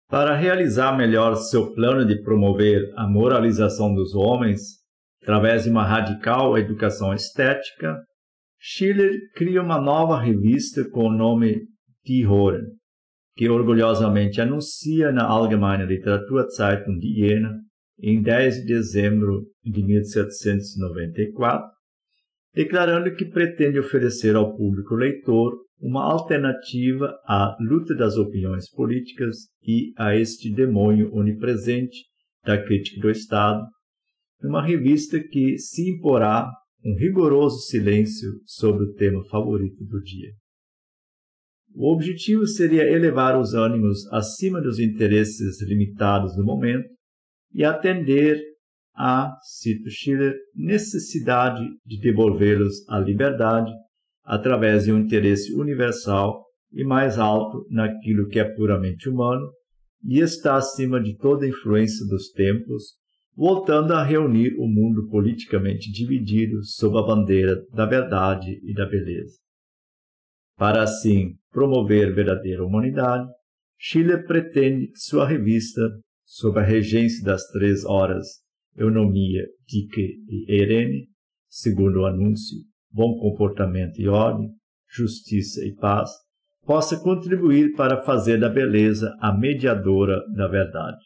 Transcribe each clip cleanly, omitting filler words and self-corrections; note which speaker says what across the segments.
Speaker 1: Para realizar melhor seu plano de promover a moralização dos homens, através de uma radical educação estética, Schiller cria uma nova revista com o nome Die Horen, que orgulhosamente anuncia na Allgemeine Literaturzeitung de Jena, em 10 de dezembro de 1794, declarando que pretende oferecer ao público leitor uma alternativa à luta das opiniões políticas e a este demônio onipresente da crítica do Estado, numa revista que se imporá um rigoroso silêncio sobre o tema favorito do dia. O objetivo seria elevar os ânimos acima dos interesses limitados do momento e atender à, cito Schiller, necessidade de devolvê-los à liberdade através de um interesse universal e mais alto naquilo que é puramente humano e está acima de toda a influência dos tempos, voltando a reunir o mundo politicamente dividido sob a bandeira da verdade e da beleza. Para assim promover verdadeira humanidade, Schiller pretende que sua revista, sob a regência das 3 horas Eunomia, Dike e Irene, segundo o anúncio, bom comportamento e ordem, justiça e paz, possa contribuir para fazer da beleza a mediadora da verdade.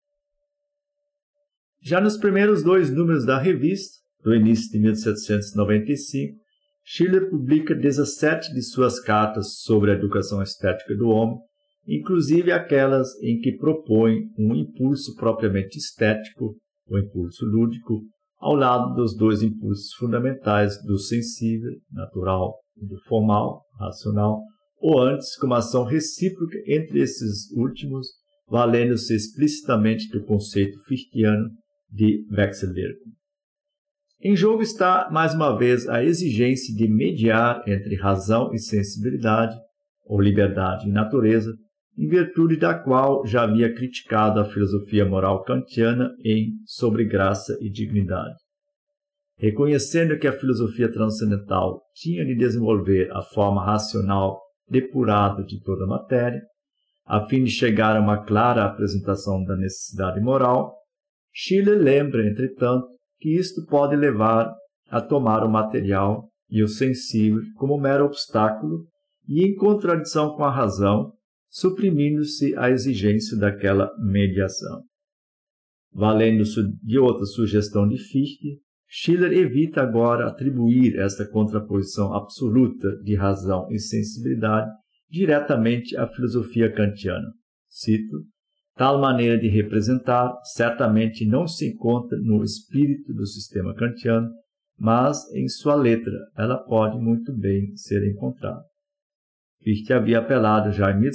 Speaker 1: Já nos primeiros 2 números da revista, do início de 1795, Schiller publica 17 de suas cartas sobre a educação estética do homem, inclusive aquelas em que propõe um impulso propriamente estético, o impulso lúdico, ao lado dos 2 impulsos fundamentais do sensível, natural, e do formal, racional, ou antes com uma ação recíproca entre esses últimos, valendo-se explicitamente do conceito fichtiano de Wechselwirkung. Em jogo está, mais uma vez, a exigência de mediar entre razão e sensibilidade, ou liberdade e natureza, em virtude da qual já havia criticado a filosofia moral kantiana em Sobre Graça e Dignidade. Reconhecendo que a filosofia transcendental tinha de desenvolver a forma racional depurada de toda a matéria, a fim de chegar a uma clara apresentação da necessidade moral, Schiller lembra, entretanto, que isto pode levar a tomar o material e o sensível como mero obstáculo e em contradição com a razão, suprimindo-se a exigência daquela mediação. Valendo-se de outra sugestão de Fichte, Schiller evita agora atribuir esta contraposição absoluta de razão e sensibilidade diretamente à filosofia kantiana. Cito: tal maneira de representar certamente não se encontra no espírito do sistema kantiano, mas em sua letra ela pode muito bem ser encontrada. Fichte havia apelado já em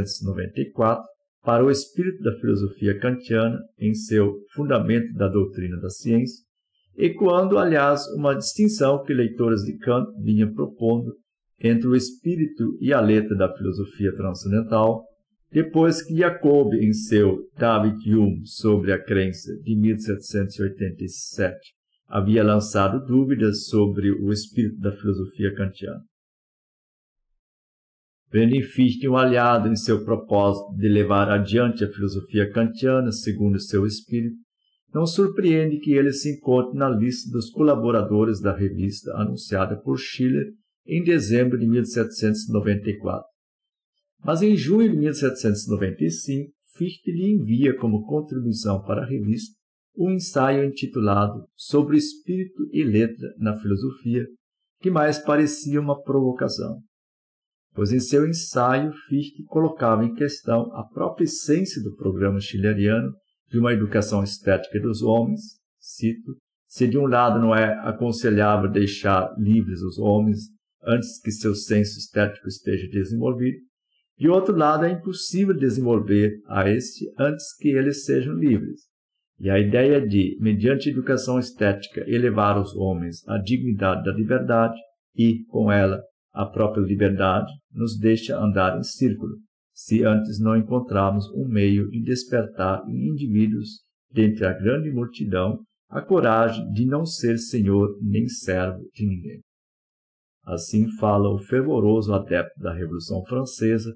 Speaker 1: 1794 para o espírito da filosofia kantiana em seu Fundamento da Doutrina da Ciência, ecoando, aliás, uma distinção que leitores de Kant vinham propondo entre o espírito e a letra da filosofia transcendental, depois que Jacob, em seu David Hume sobre a crença de 1787, havia lançado dúvidas sobre o espírito da filosofia kantiana. Vendo em Fichte um aliado em seu propósito de levar adiante a filosofia kantiana segundo seu espírito, não surpreende que ele se encontre na lista dos colaboradores da revista anunciada por Schiller em dezembro de 1794. Mas em junho de 1795, Fichte lhe envia como contribuição para a revista um ensaio intitulado Sobre Espírito e Letra na Filosofia, que mais parecia uma provocação, pois em seu ensaio Fichte colocava em questão a própria essência do programa schilleriano de uma educação estética dos homens, cito: se de um lado não é aconselhável deixar livres os homens antes que seu senso estético esteja desenvolvido, de outro lado é impossível desenvolver a este antes que eles sejam livres. E a ideia de, mediante educação estética, elevar os homens à dignidade da liberdade e, com ela, a própria liberdade, nos deixa andar em círculo, se antes não encontrarmos um meio de despertar em indivíduos, dentre a grande multidão, a coragem de não ser senhor nem servo de ninguém. Assim fala o fervoroso adepto da Revolução Francesa,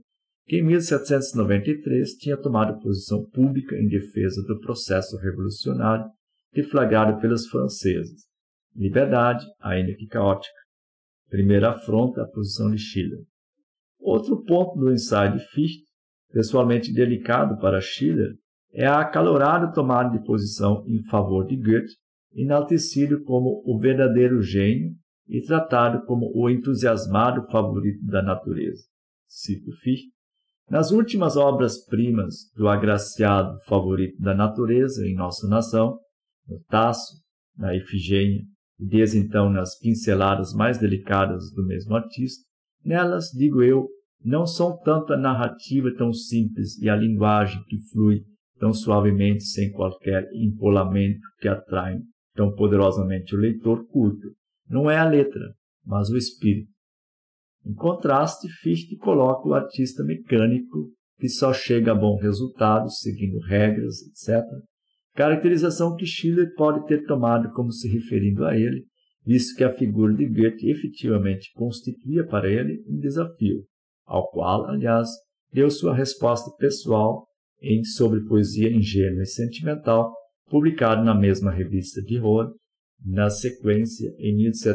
Speaker 1: que em 1793 tinha tomado posição pública em defesa do processo revolucionário deflagrado pelos franceses. Liberdade, ainda que caótica. Primeira afronta à posição de Schiller. Outro ponto do ensaio de Fichte, pessoalmente delicado para Schiller, é a acalorada tomada de posição em favor de Goethe, enaltecido como o verdadeiro gênio e tratado como o entusiasmado favorito da natureza. Cito Fichte. Nas últimas obras-primas do agraciado favorito da natureza em nossa nação, no Tasso, na Ifigênia, e desde então nas pinceladas mais delicadas do mesmo artista, nelas, digo eu, não são tanto a narrativa tão simples e a linguagem que flui tão suavemente sem qualquer empolamento que atraem tão poderosamente o leitor culto. Não é a letra, mas o espírito. Em contraste, Fichte coloca o artista mecânico que só chega a bom resultado seguindo regras, etc., caracterização que Schiller pode ter tomado como se referindo a ele, visto que a figura de Goethe efetivamente constituía para ele um desafio, ao qual, aliás, deu sua resposta pessoal em Sobre Poesia Ingênua e Sentimental, publicado na mesma revista de Rohr, na sequência em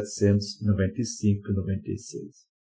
Speaker 1: 1795 e 96.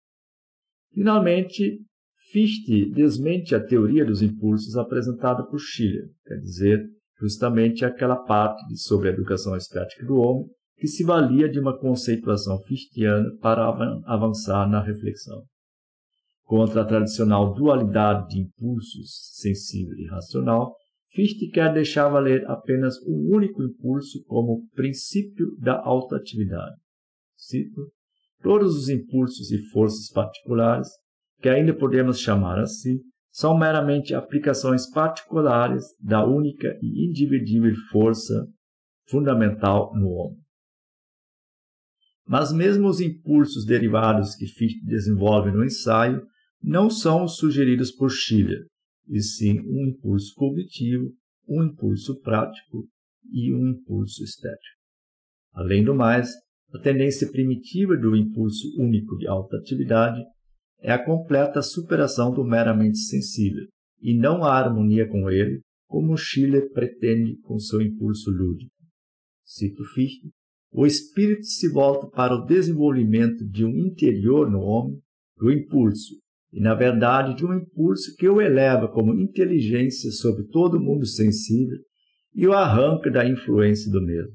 Speaker 1: Finalmente, Fichte desmente a teoria dos impulsos apresentada por Schiller, quer dizer, justamente aquela parte sobre a educação estética do homem que se valia de uma conceituação fichtiana para avançar na reflexão. Contra a tradicional dualidade de impulsos, sensível e racional, Fichte quer deixar valer apenas um único impulso como princípio da autoatividade. Cito: todos os impulsos e forças particulares, que ainda podemos chamar assim, são meramente aplicações particulares da única e individível força fundamental no homem. Mas mesmo os impulsos derivados que Fichte desenvolve no ensaio não são os sugeridos por Schiller, e sim um impulso cognitivo, um impulso prático e um impulso estético. Além do mais, a tendência primitiva do impulso único de alta atividade é a completa superação do meramente sensível, e não a harmonia com ele, como Schiller pretende com seu impulso lúdico. Cito Fichte: o espírito se volta para o desenvolvimento de um interior no homem, do impulso, e na verdade de um impulso que o eleva como inteligência sobre todo o mundo sensível e o arranca da influência do mesmo.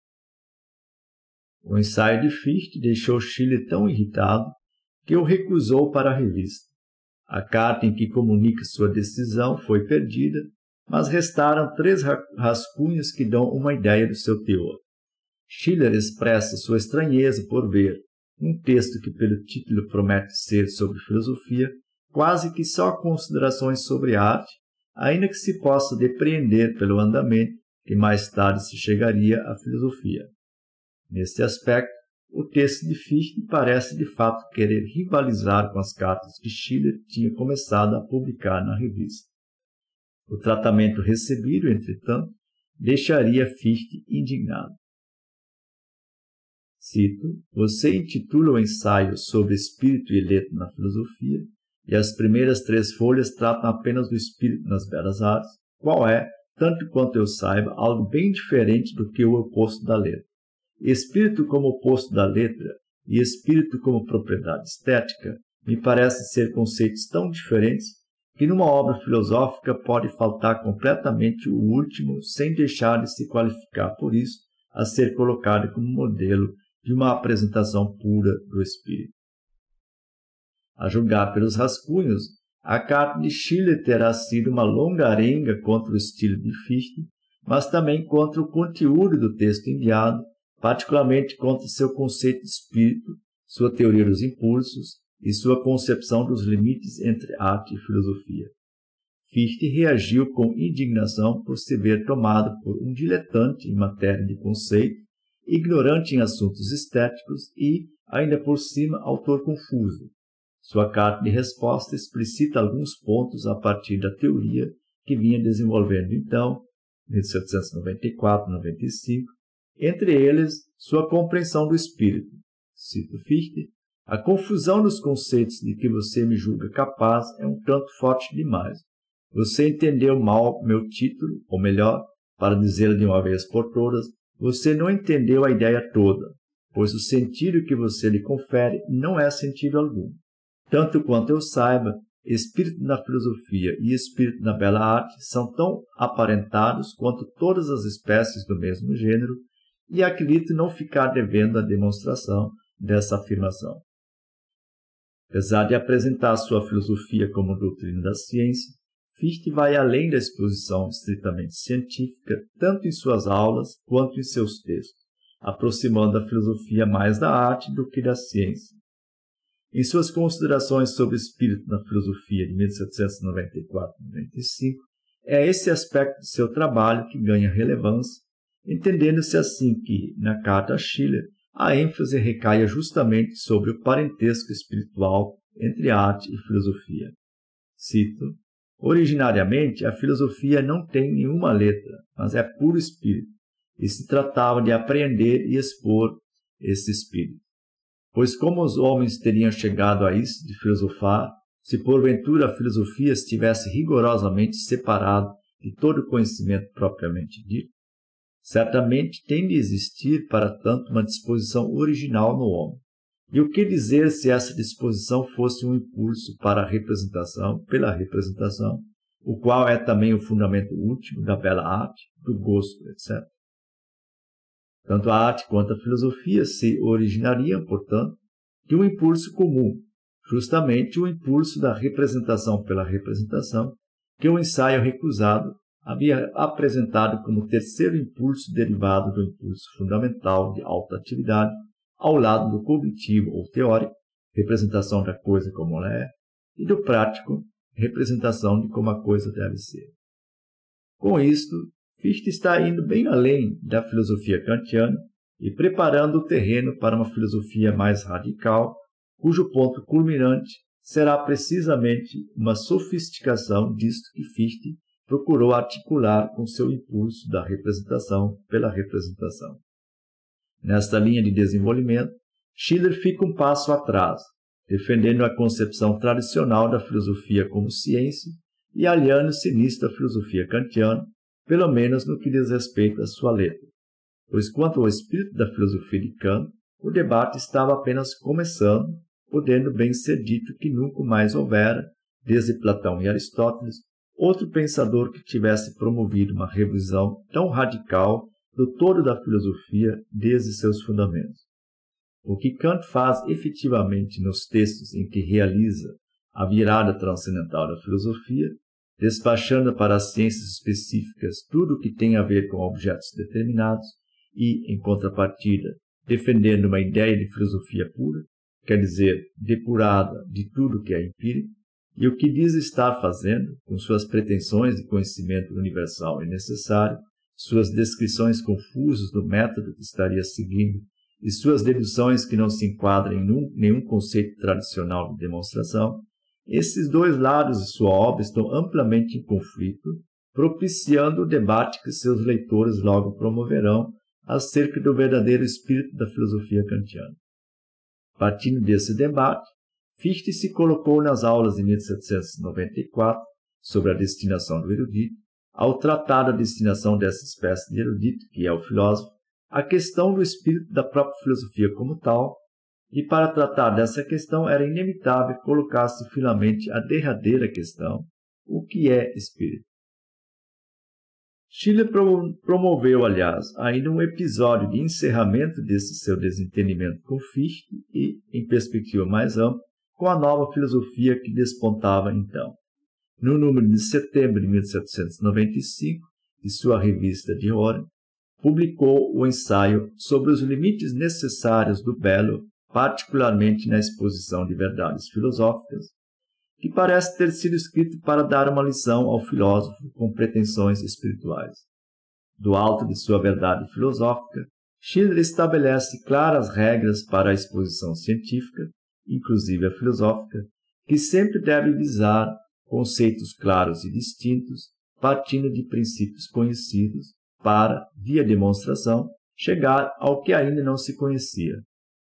Speaker 1: O ensaio de Fichte deixou Schiller tão irritado que o recusou para a revista. A carta em que comunica sua decisão foi perdida, mas restaram 3 rascunhos que dão uma ideia do seu teor. Schiller expressa sua estranheza por ver um texto que pelo título promete ser sobre filosofia, quase que só considerações sobre arte, ainda que se possa depreender pelo andamento que mais tarde se chegaria à filosofia. Neste aspecto, o texto de Fichte parece de fato querer rivalizar com as cartas que Schiller tinha começado a publicar na revista. O tratamento recebido, entretanto, deixaria Fichte indignado. Cito: você intitula o ensaio sobre espírito e letra na filosofia, e as primeiras 3 folhas tratam apenas do espírito nas belas artes, qual é, tanto quanto eu saiba, algo bem diferente do que o oposto da letra. Espírito como oposto da letra e espírito como propriedade estética me parecem ser conceitos tão diferentes que numa obra filosófica pode faltar completamente o último sem deixar de se qualificar por isso a ser colocado como modelo de uma apresentação pura do espírito. A julgar pelos rascunhos, a carta de Schiller terá sido uma longa arenga contra o estilo de Fichte, mas também contra o conteúdo do texto enviado, particularmente contra seu conceito de espírito, sua teoria dos impulsos e sua concepção dos limites entre arte e filosofia. Fichte reagiu com indignação por se ver tomado por um diletante em matéria de conceito, ignorante em assuntos estéticos e, ainda por cima, autor confuso. Sua carta de resposta explicita alguns pontos a partir da teoria que vinha desenvolvendo então, 1794-95, entre eles, sua compreensão do espírito. Cito Fichte: A confusão dos conceitos de que você me julga capaz é um tanto forte demais. Você entendeu mal meu título, ou melhor, para dizê-lo de uma vez por todas, você não entendeu a ideia toda, pois o sentido que você lhe confere não é sentido algum. Tanto quanto eu saiba, espírito na filosofia e espírito na bela arte são tão aparentados quanto todas as espécies do mesmo gênero, e acredito não ficar devendo a demonstração dessa afirmação. Apesar de apresentar sua filosofia como doutrina da ciência, Fichte vai além da exposição estritamente científica, tanto em suas aulas quanto em seus textos, aproximando a filosofia mais da arte do que da ciência. Em suas considerações sobre o espírito na filosofia de 1794-95, é esse aspecto de seu trabalho que ganha relevância, entendendo-se assim que, na carta a Schiller, a ênfase recaia justamente sobre o parentesco espiritual entre arte e filosofia. Cito: originariamente, a filosofia não tem nenhuma letra, mas é puro espírito, e se tratava de apreender e expor esse espírito. Pois como os homens teriam chegado a isso de filosofar, se porventura a filosofia estivesse rigorosamente separada de todo o conhecimento propriamente dito? Certamente tem de existir, para tanto, uma disposição original no homem. E o que dizer se essa disposição fosse um impulso para a representação, pela representação, o qual é também o fundamento último da bela arte, do gosto, etc. Tanto a arte quanto a filosofia se originariam, portanto, de um impulso comum, justamente o impulso da representação pela representação, que o ensaio recusado havia apresentado como terceiro impulso derivado do impulso fundamental de alta atividade, ao lado do cognitivo ou teórico, representação da coisa como ela é, e do prático, representação de como a coisa deve ser. Com isto, Fichte está indo bem além da filosofia kantiana e preparando o terreno para uma filosofia mais radical, cujo ponto culminante será precisamente uma sofisticação disto que Fichte procurou articular com seu impulso da representação pela representação. Nesta linha de desenvolvimento, Schiller fica um passo atrás, defendendo a concepção tradicional da filosofia como ciência e aliando-se nisto à filosofia kantiana, pelo menos no que diz respeito à sua letra. Pois quanto ao espírito da filosofia de Kant, o debate estava apenas começando, podendo bem ser dito que nunca mais houvera, desde Platão e Aristóteles, outro pensador que tivesse promovido uma revisão tão radical do todo da filosofia desde seus fundamentos. O que Kant faz efetivamente nos textos em que realiza a virada transcendental da filosofia, despachando para as ciências específicas tudo o que tem a ver com objetos determinados e, em contrapartida, defendendo uma ideia de filosofia pura, quer dizer, depurada de tudo que é empírico, e o que diz estar fazendo, com suas pretensões de conhecimento universal e necessário, suas descrições confusas do método que estaria seguindo e suas deduções que não se enquadram em nenhum conceito tradicional de demonstração, esses dois lados de sua obra estão amplamente em conflito, propiciando o debate que seus leitores logo promoverão acerca do verdadeiro espírito da filosofia kantiana. Partindo desse debate, Fichte se colocou nas aulas de 1794 sobre a destinação do erudito, ao tratar da destinação dessa espécie de erudito, que é o filósofo, a questão do espírito da própria filosofia como tal, e para tratar dessa questão era inevitável colocar-se finalmente a derradeira questão, o que é espírito. Schiller promoveu, aliás, ainda um episódio de encerramento desse seu desentendimento com Fichte e, em perspectiva mais ampla, com a nova filosofia que despontava então. No número de setembro de 1795, de sua revista Die Ohren, publicou o ensaio sobre os limites necessários do belo, particularmente na exposição de verdades filosóficas, que parece ter sido escrito para dar uma lição ao filósofo com pretensões espirituais. Do alto de sua verdade filosófica, Schiller estabelece claras regras para a exposição científica, inclusive a filosófica, que sempre deve visar conceitos claros e distintos, partindo de princípios conhecidos, para, via demonstração, chegar ao que ainda não se conhecia.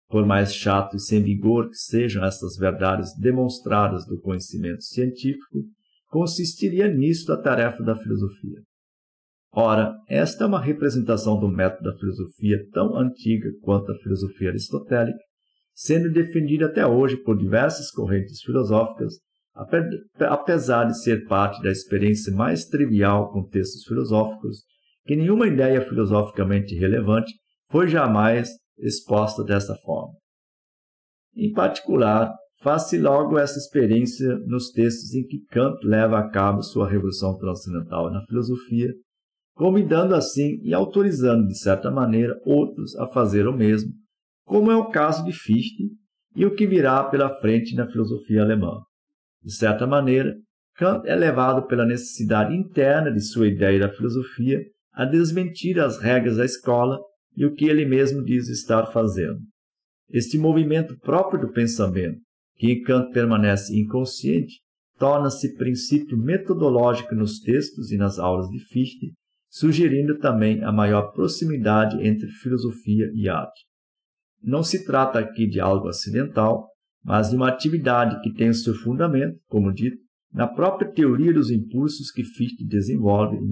Speaker 1: Por mais chato e sem vigor que sejam estas verdades demonstradas do conhecimento científico, consistiria nisto a tarefa da filosofia. Ora, esta é uma representação do método da filosofia tão antiga quanto a filosofia aristotélica, sendo defendida até hoje por diversas correntes filosóficas, apesar de ser parte da experiência mais trivial com textos filosóficos, que nenhuma ideia filosoficamente relevante foi jamais exposta dessa forma. Em particular, faz-se logo essa experiência nos textos em que Kant leva a cabo sua revolução transcendental na filosofia, convidando assim e autorizando de certa maneira outros a fazer o mesmo, como é o caso de Fichte e o que virá pela frente na filosofia alemã. De certa maneira, Kant é levado pela necessidade interna de sua ideia da filosofia a desmentir as regras da escola e o que ele mesmo diz estar fazendo. Este movimento próprio do pensamento, que em Kant permanece inconsciente, torna-se princípio metodológico nos textos e nas aulas de Fichte, sugerindo também a maior proximidade entre filosofia e arte. Não se trata aqui de algo acidental, mas de uma atividade que tem o seu fundamento, como dito, na própria teoria dos impulsos que Fichte desenvolve em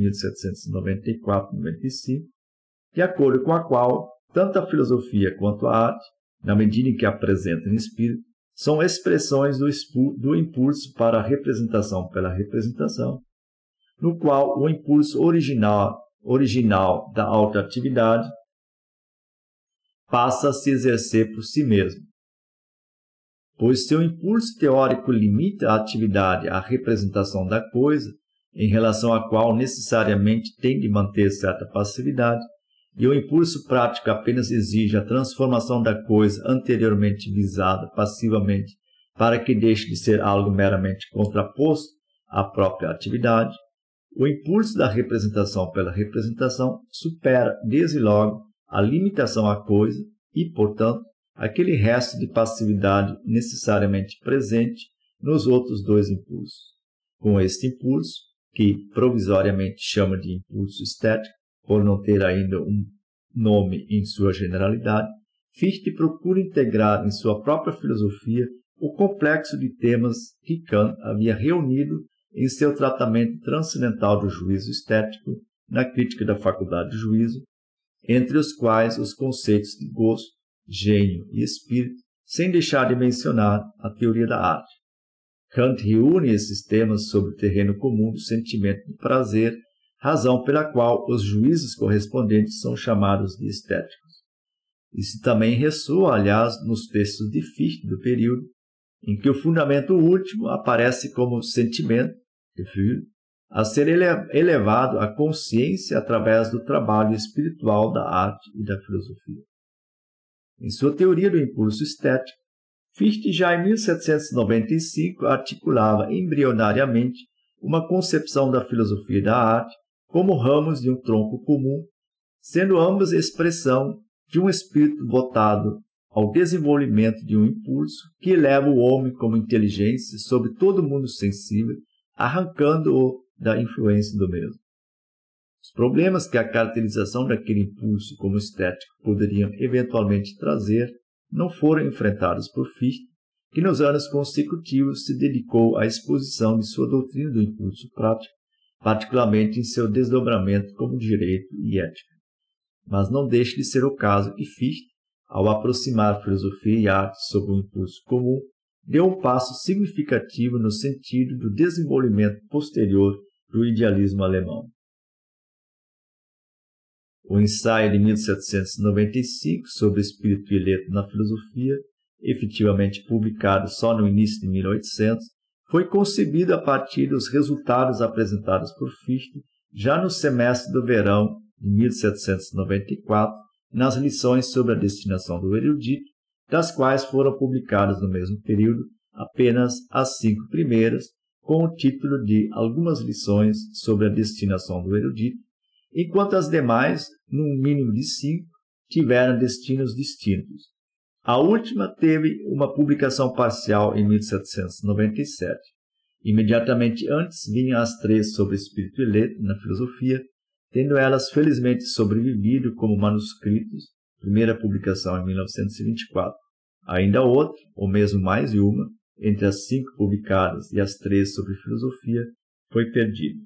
Speaker 1: 1794-95, de acordo com a qual tanto a filosofia quanto a arte, na medida em que apresentam espírito, são expressões do impulso para a representação pela representação, no qual o impulso original da autoatividade passa a se exercer por si mesmo. Pois seu impulso teórico limita a atividade à representação da coisa, em relação à qual necessariamente tem de manter certa passividade, e o impulso prático apenas exige a transformação da coisa anteriormente visada passivamente para que deixe de ser algo meramente contraposto à própria atividade, o impulso da representação pela representação supera, desde logo, a limitação à coisa e, portanto, aquele resto de passividade necessariamente presente nos outros dois impulsos. Com este impulso, que provisoriamente chama de impulso estético, por não ter ainda um nome em sua generalidade, Fichte procura integrar em sua própria filosofia o complexo de temas que Kant havia reunido em seu tratamento transcendental do juízo estético na crítica da faculdade de juízo, entre os quais os conceitos de gosto, gênio e espírito, sem deixar de mencionar a teoria da arte. Kant reúne esses temas sobre o terreno comum do sentimento de prazer, razão pela qual os juízos correspondentes são chamados de estéticos. Isso também ressoa, aliás, nos textos de Fichte do período, em que o fundamento último aparece como sentimento, Gefühl, a ser elevado à consciência através do trabalho espiritual da arte e da filosofia. Em sua teoria do impulso estético, Fichte já em 1795 articulava embrionariamente uma concepção da filosofia e da arte como ramos de um tronco comum, sendo ambas expressão de um espírito votado ao desenvolvimento de um impulso que eleva o homem como inteligência sobre todo o mundo sensível, arrancando-o da influência do mesmo. Os problemas que a caracterização daquele impulso como estético poderiam eventualmente trazer não foram enfrentados por Fichte, que nos anos consecutivos se dedicou à exposição de sua doutrina do impulso prático, particularmente em seu desdobramento como direito e ética. Mas não deixa de ser o caso que Fichte, ao aproximar filosofia e arte sob o impulso comum, deu um passo significativo no sentido do desenvolvimento posterior do idealismo alemão. O ensaio de 1795 sobre o espírito e letra na filosofia, efetivamente publicado só no início de 1800, foi concebido a partir dos resultados apresentados por Fichte já no semestre do verão de 1794, nas lições sobre a destinação do erudito, das quais foram publicadas no mesmo período apenas as 5 primeiras, com o título de Algumas lições sobre a destinação do erudito, enquanto as demais, num mínimo de 5, tiveram destinos distintos. A última teve uma publicação parcial em 1797. Imediatamente antes vinham as 3 sobre espírito e letra na filosofia, tendo elas felizmente sobrevivido como manuscritos, primeira publicação em 1924, Ainda outra, ou mesmo mais de uma, entre as 5 publicadas e as 3 sobre filosofia, foi perdida.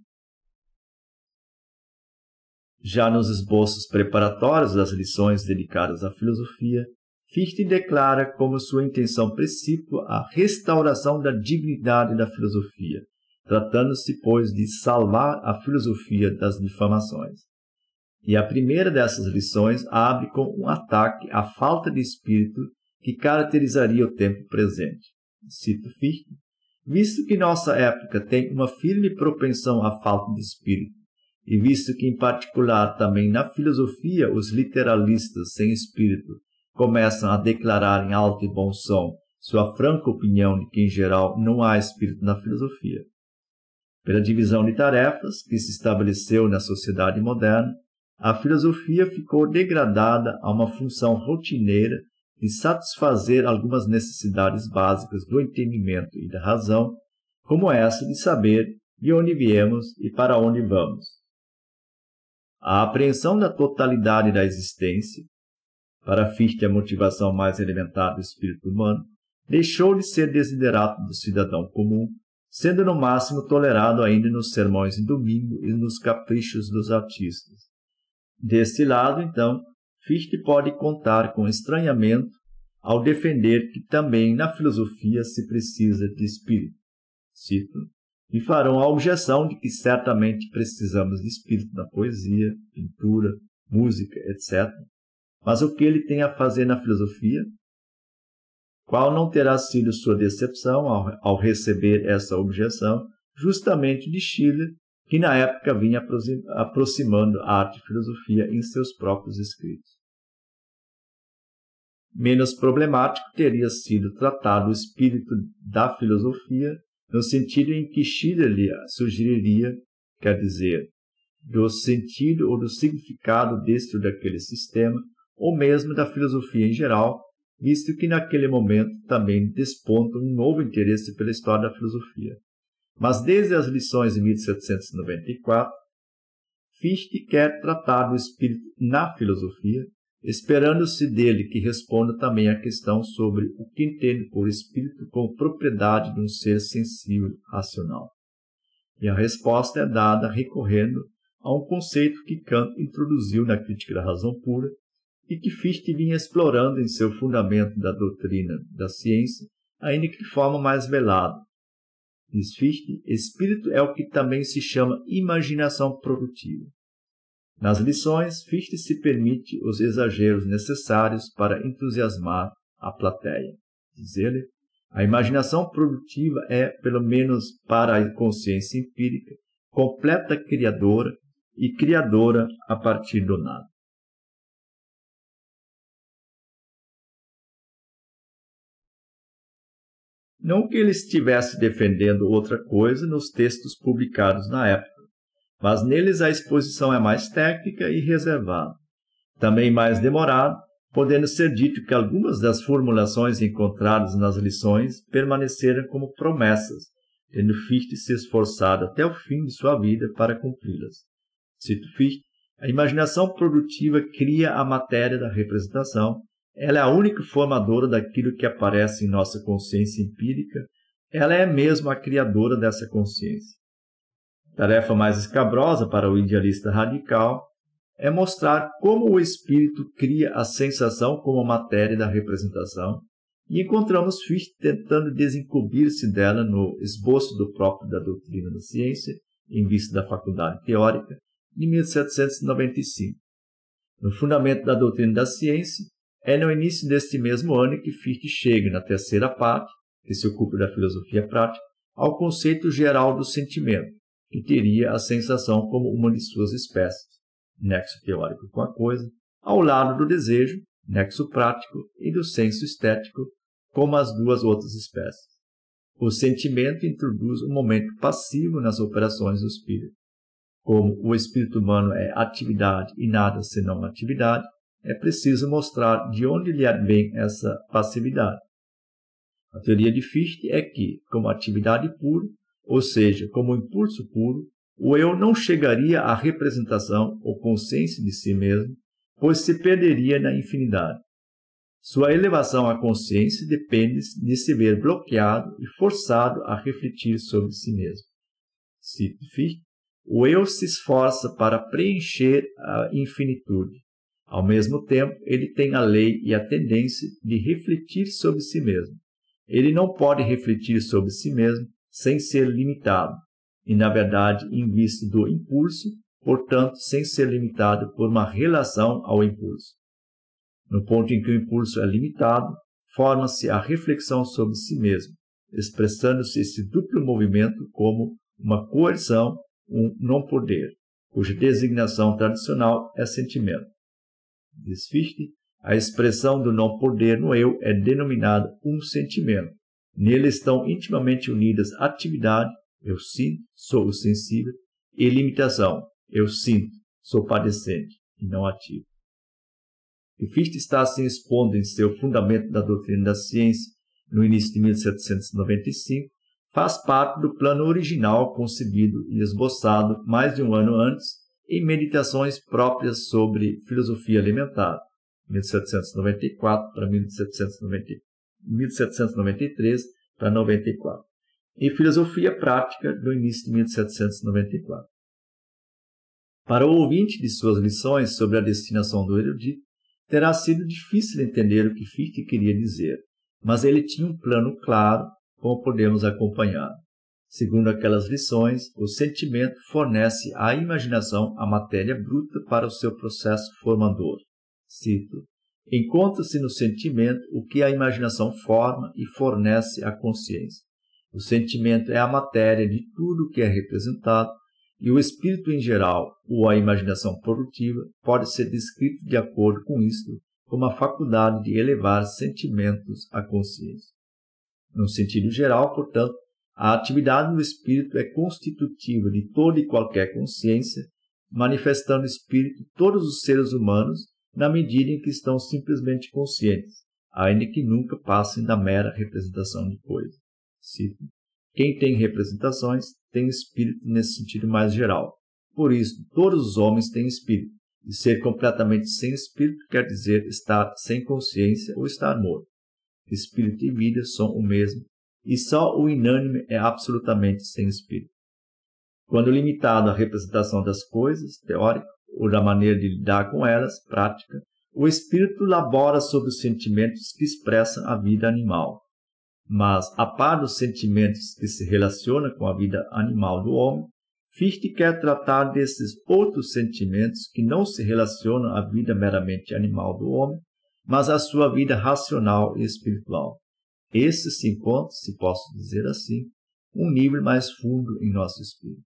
Speaker 1: Já nos esboços preparatórios das lições dedicadas à filosofia, Fichte declara como sua intenção precípua a restauração da dignidade da filosofia, tratando-se, pois, de salvar a filosofia das difamações. E a primeira dessas lições abre com um ataque à falta de espírito que caracterizaria o tempo presente. Cito Fichte: visto que nossa época tem uma firme propensão à falta de espírito, e visto que, em particular, também na filosofia os literalistas sem espírito começam a declarar em alto e bom som sua franca opinião de que, em geral, não há espírito na filosofia. Pela divisão de tarefas que se estabeleceu na sociedade moderna, a filosofia ficou degradada a uma função rotineira de satisfazer algumas necessidades básicas do entendimento e da razão, como essa de saber de onde viemos e para onde vamos. A apreensão da totalidade da existência, para Fichte a motivação mais elementar do espírito humano, deixou de ser desiderato do cidadão comum, sendo no máximo tolerado ainda nos sermões de domingo e nos caprichos dos artistas. Deste lado, então, Fichte pode contar com estranhamento ao defender que também na filosofia se precisa de espírito. Cito: e farão a objeção de que certamente precisamos de espírito na poesia, pintura, música, etc. Mas o que ele tem a fazer na filosofia? Qual não terá sido sua decepção ao receber essa objeção, justamente de Schiller, que na época vinha aproximando a arte e filosofia em seus próprios escritos. Menos problemático teria sido tratado o espírito da filosofia, no sentido em que Schiller lhe sugeriria, quer dizer, do sentido ou do significado deste ou daquele sistema, ou mesmo da filosofia em geral, visto que naquele momento também desponta um novo interesse pela história da filosofia. Mas desde as lições de 1794, Fichte quer tratar do espírito na filosofia, esperando-se dele que responda também à questão sobre o que entende por espírito como propriedade de um ser sensível racional. E a resposta é dada recorrendo a um conceito que Kant introduziu na Crítica da Razão Pura e que Fichte vinha explorando em seu fundamento da doutrina da ciência, ainda que de forma mais velada. Diz Fichte, espírito é o que também se chama imaginação produtiva. Nas lições, Fichte se permite os exageros necessários para entusiasmar a plateia. Diz ele, a imaginação produtiva é, pelo menos para a consciência empírica, completa criadora e criadora a partir do nada. Não que ele estivesse defendendo outra coisa nos textos publicados na época, mas neles a exposição é mais técnica e reservada. Também mais demorado, podendo ser dito que algumas das formulações encontradas nas lições permaneceram como promessas, tendo Fichte se esforçado até o fim de sua vida para cumpri-las. Cito Fichte, a imaginação produtiva cria a matéria da representação. Ela é a única formadora daquilo que aparece em nossa consciência empírica. Ela é mesmo a criadora dessa consciência. Tarefa mais escabrosa para o idealista radical é mostrar como o espírito cria a sensação como a matéria da representação, e encontramos Fichte tentando desincumbir-se dela no esboço do próprio da doutrina da ciência, em vista da faculdade teórica, de 1795. No fundamento da doutrina da ciência, é no início deste mesmo ano que Fichte chega, na terceira parte, que se ocupa da filosofia prática, ao conceito geral do sentimento, que teria a sensação como uma de suas espécies, nexo teórico com a coisa, ao lado do desejo, nexo prático, e do senso estético, como as duas outras espécies. O sentimento introduz um momento passivo nas operações do espírito. Como o espírito humano é atividade e nada senão atividade, é preciso mostrar de onde lhe vem essa passividade. A teoria de Fichte é que, como atividade pura, ou seja, como impulso puro, o eu não chegaria à representação ou consciência de si mesmo, pois se perderia na infinidade. Sua elevação à consciência depende de se ver bloqueado e forçado a refletir sobre si mesmo. Cito Fichte: o eu se esforça para preencher a infinitude. Ao mesmo tempo, ele tem a lei e a tendência de refletir sobre si mesmo. Ele não pode refletir sobre si mesmo sem ser limitado, e, na verdade, em vista do impulso, portanto, sem ser limitado por uma relação ao impulso. No ponto em que o impulso é limitado, forma-se a reflexão sobre si mesmo, expressando-se esse duplo movimento como uma coerção, um não-poder, cuja designação tradicional é sentimento. Diz Fichte: a expressão do não-poder no eu é denominada um sentimento. Nele estão intimamente unidas atividade, eu sinto, sou o sensível, e limitação, eu sinto, sou padecente e não ativo. E Fichte está assim expondo em seu Fundamento da Doutrina da Ciência, no início de 1795, faz parte do plano original concebido e esboçado mais de um ano antes em Meditações próprias sobre filosofia elementar, 1794 para 1793 para 94, e filosofia prática do início de 1794. Para o ouvinte de suas lições sobre a destinação do erudito, terá sido difícil entender o que Fichte queria dizer, mas ele tinha um plano claro, como podemos acompanhar. Segundo aquelas lições, o sentimento fornece à imaginação a matéria bruta para o seu processo formador. Cito: encontra-se no sentimento o que a imaginação forma e fornece à consciência. O sentimento é a matéria de tudo o que é representado, e o espírito em geral, ou a imaginação produtiva, pode ser descrito de acordo com isto como a faculdade de elevar sentimentos à consciência. No sentido geral, portanto, a atividade do espírito é constitutiva de toda e qualquer consciência, manifestando o espírito todos os seres humanos na medida em que estão simplesmente conscientes, ainda que nunca passem da mera representação de coisas. Cito: quem tem representações tem espírito nesse sentido mais geral. Por isso, todos os homens têm espírito, e ser completamente sem espírito quer dizer estar sem consciência ou estar morto. Espírito e vida são o mesmo, e só o inânime é absolutamente sem espírito. Quando limitado à representação das coisas, teórica, ou da maneira de lidar com elas, prática, o espírito labora sobre os sentimentos que expressam a vida animal. Mas, a par dos sentimentos que se relacionam com a vida animal do homem, Fichte quer tratar desses outros sentimentos que não se relacionam à vida meramente animal do homem, mas à sua vida racional e espiritual. Esse se encontra, se posso dizer assim, um nível mais fundo em nosso espírito.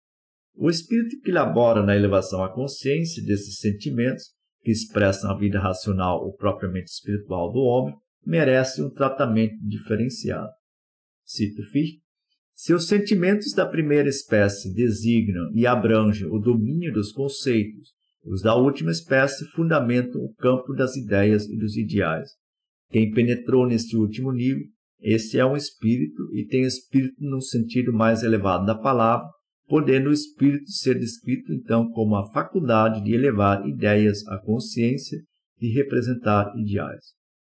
Speaker 1: O espírito que labora na elevação à consciência desses sentimentos, que expressam a vida racional ou propriamente espiritual do homem, merece um tratamento diferenciado. Cito Fichte: se os sentimentos da primeira espécie designam e abrangem o domínio dos conceitos, os da última espécie fundamentam o campo das ideias e dos ideais. Quem penetrou neste último nível, esse é um espírito e tem espírito no sentido mais elevado da palavra, podendo o espírito ser descrito então como a faculdade de elevar ideias à consciência, de representar ideais.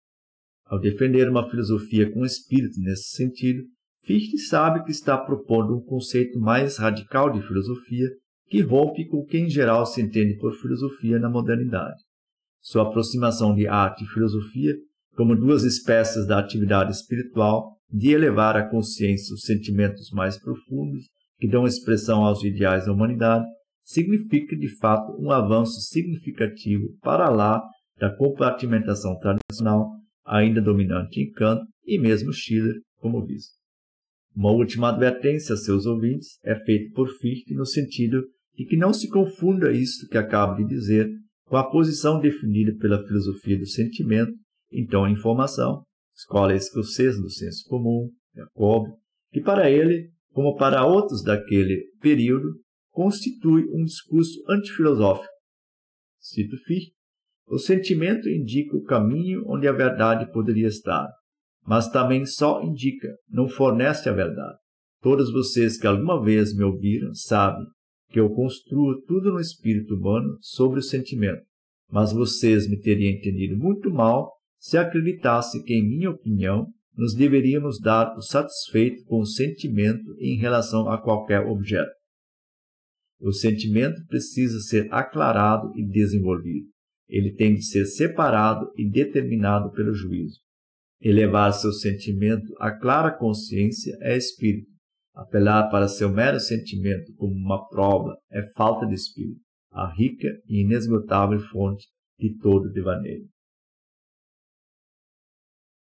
Speaker 1: Ao defender uma filosofia com espírito nesse sentido, Fichte sabe que está propondo um conceito mais radical de filosofia que rompe com o que em geral se entende por filosofia na modernidade. Sua aproximação de arte e filosofia, como duas espécies da atividade espiritual, de elevar à consciência os sentimentos mais profundos que dão expressão aos ideais da humanidade, significa, de fato, um avanço significativo para lá da compartimentação tradicional, ainda dominante em Kant e mesmo Schiller, como visto. Uma última advertência a seus ouvintes é feita por Fichte no sentido de que não se confunda isto que acabo de dizer com a posição definida pela filosofia do sentimento, então a informação, escola escocesa do senso comum, Jacob, que para ele, como para outros daquele período, constitui um discurso antifilosófico. Cito Fichte: o sentimento indica o caminho onde a verdade poderia estar, mas também só indica, não fornece a verdade. Todos vocês que alguma vez me ouviram sabem que eu construo tudo no espírito humano sobre o sentimento, mas vocês me teriam entendido muito mal se acreditasse que, em minha opinião, nos deveríamos dar o satisfeito com o sentimento em relação a qualquer objeto. O sentimento precisa ser aclarado e desenvolvido. Ele tem de ser separado e determinado pelo juízo. Elevar seu sentimento à clara consciência é espírito. Apelar para seu mero sentimento como uma prova é falta de espírito, a rica e inesgotável fonte de todo devaneio.